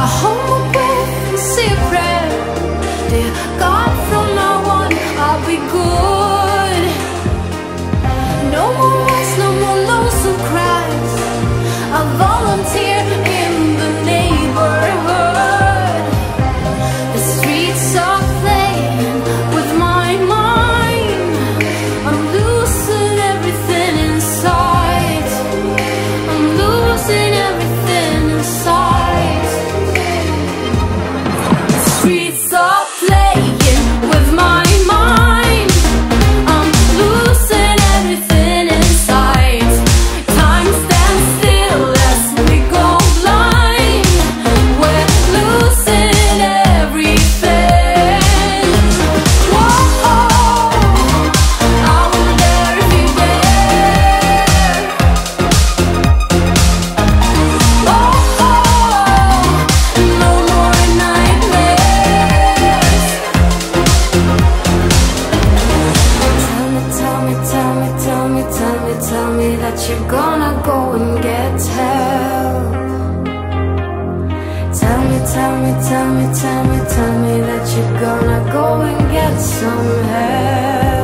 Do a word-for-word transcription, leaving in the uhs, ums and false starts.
hold my breath and say a prayer. Dear God, from now on I'll be good. No more wars, no more lonesome cries. I'll volunteer in the neighborhood. The streets are playing with my mind. I'm losing everything inside. I'm losing everything inside. The streets are playing with my mind. I'm losing everything inside. Time stands still as we go blind. We're losing everything. Whoa, I wonder if you're there. Oh, no more nightmares. Tell me, tell me, tell me, tell me, tell me, tell me that you're gonna go and get help. Tell me, tell me, tell me, tell me, tell me that you're gonna go and get some help.